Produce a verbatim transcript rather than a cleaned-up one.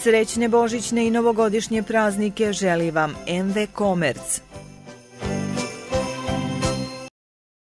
Srećne božićne i novogodišnje praznike želi vam em ve Komerc.